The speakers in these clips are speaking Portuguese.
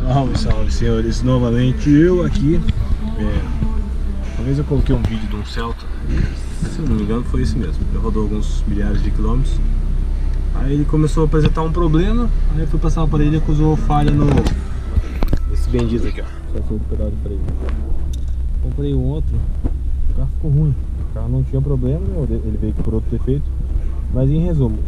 Salve, salve, senhores, novamente eu aqui. Uma vez eu coloquei um vídeo de um Celta, se eu não me engano foi esse mesmo. Ele rodou alguns milhares de quilômetros. Aí ele começou a apresentar um problema. Aí eu fui passar o aparelho e acusou falha no... esse bendito aqui, ó. Só foi o pedal de freio. Comprei um outro, o carro ficou ruim. O carro não tinha problema, ele veio por outro defeito. Mas em resumo,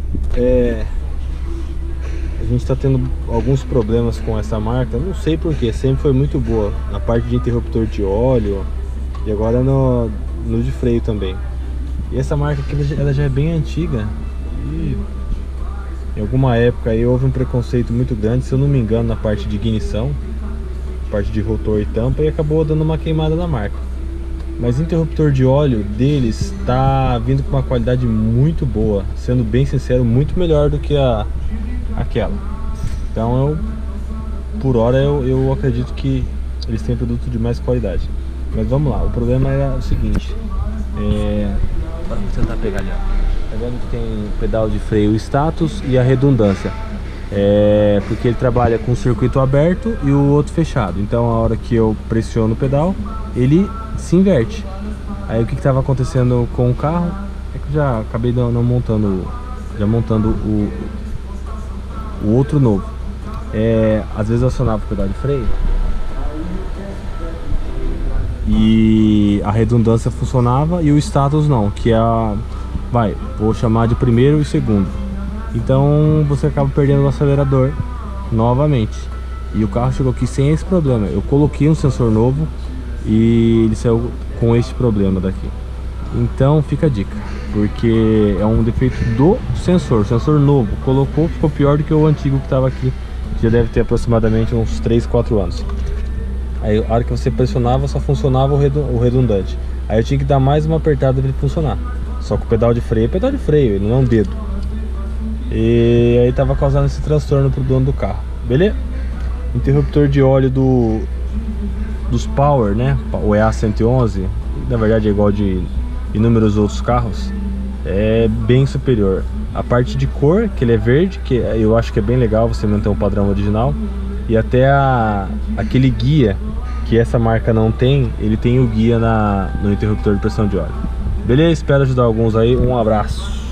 a gente está tendo alguns problemas com essa marca. Não sei porquê, sempre foi muito boa na parte de interruptor de óleo e agora no de freio também. E essa marca aqui, ela já é bem antiga e em alguma época aí houve um preconceito muito grande, se eu não me engano, na parte de ignição, parte de rotor e tampa, e acabou dando uma queimada na marca. Mas o interruptor de óleo deles está vindo com uma qualidade muito boa, sendo bem sincero, muito melhor do que aquela. Então por hora eu acredito que eles têm produto de mais qualidade. Mas vamos lá, o problema era o seguinte, vamos tentar pegar ali, ó. Tá vendo que tem o pedal de freio status e a redundância, porque ele trabalha com o circuito aberto e o outro fechado. Então a hora que eu pressiono o pedal, ele se inverte. Aí o que estava acontecendo com o carro é que eu já acabei não montando, já montando o outro novo. Às vezes eu acionava o pedal de freio e a redundância funcionava e o status não, que é vou chamar de primeiro e segundo. Então você acaba perdendo o acelerador novamente. E o carro chegou aqui sem esse problema. Eu coloquei um sensor novo e ele saiu com esse problema daqui. Então fica a dica, porque é um defeito do sensor. O sensor novo colocou, ficou pior do que o antigo que estava aqui, que já deve ter aproximadamente uns 3, 4 anos. Aí a hora que você pressionava só funcionava o redundante. Aí eu tinha que dar mais uma apertada para ele funcionar. Só que o pedal de freio é pedal de freio, ele não é um dedo. E aí tava causando esse transtorno pro dono do carro, beleza? Interruptor de óleo dos Power, né? O EA111, na verdade é igual de inúmeros outros carros, é bem superior. A parte de cor, que ele é verde, que eu acho que é bem legal você manter um padrão original. E até aquele guia que essa marca não tem, ele tem o guia no interruptor de pressão de óleo. Beleza? Espero ajudar alguns aí. Um abraço.